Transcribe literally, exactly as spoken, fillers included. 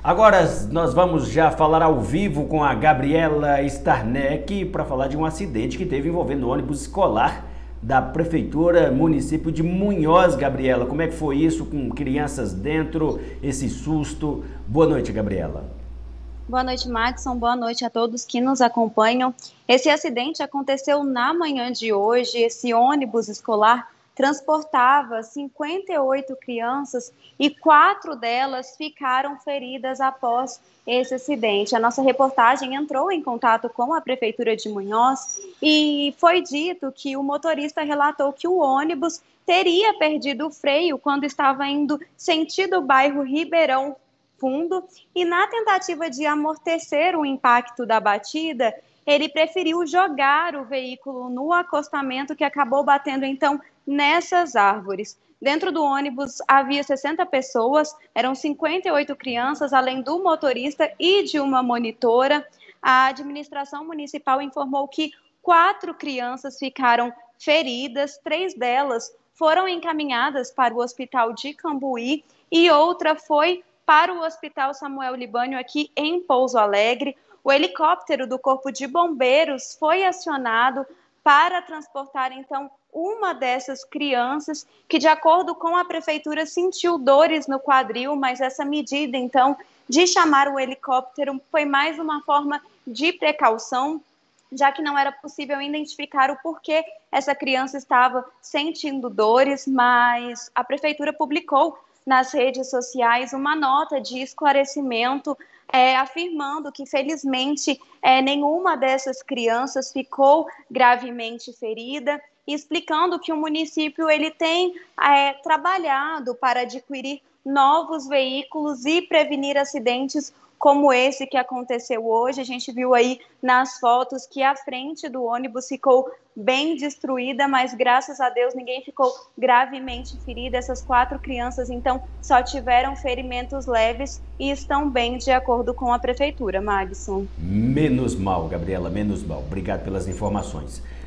Agora nós vamos já falar ao vivo com a Gabriela Starneck para falar de um acidente que teve envolvendo o ônibus escolar da Prefeitura Município de Munhoz. Gabriela, como é que foi isso com crianças dentro, esse susto? Boa noite, Gabriela. Boa noite, Maxson. Boa noite a todos que nos acompanham. Esse acidente aconteceu na manhã de hoje. Esse ônibus escolar transportava cinquenta e oito crianças e quatro delas ficaram feridas após esse acidente. A nossa reportagem entrou em contato com a Prefeitura de Munhoz e foi dito que o motorista relatou que o ônibus teria perdido o freio quando estava indo sentido o bairro Ribeirão Fundo, e na tentativa de amortecer o impacto da batida, ele preferiu jogar o veículo no acostamento, que acabou batendo então nessas árvores. Dentro do ônibus havia sessenta pessoas, eram cinquenta e oito crianças, além do motorista e de uma monitora. A administração municipal informou que quatro crianças ficaram feridas, três delas foram encaminhadas para o hospital de Cambuí e outra foi para o Hospital Samuel Libânio, aqui em Pouso Alegre. O helicóptero do Corpo de Bombeiros foi acionado para transportar, então, uma dessas crianças, que, de acordo com a Prefeitura, sentiu dores no quadril, mas essa medida, então, de chamar o helicóptero foi mais uma forma de precaução, já que não era possível identificar o porquê essa criança estava sentindo dores, mas a Prefeitura publicou nas redes sociais uma nota de esclarecimento, é, afirmando que, felizmente, é, nenhuma dessas crianças ficou gravemente ferida, e explicando que o município ele tem é, trabalhado para adquirir novos veículos e prevenir acidentes como esse que aconteceu hoje. A gente viu aí nas fotos que a frente do ônibus ficou bem destruída, mas graças a Deus ninguém ficou gravemente ferido. Essas quatro crianças, então, só tiveram ferimentos leves e estão bem, de acordo com a Prefeitura. Magson. Menos mal, Gabriela, menos mal. Obrigado pelas informações.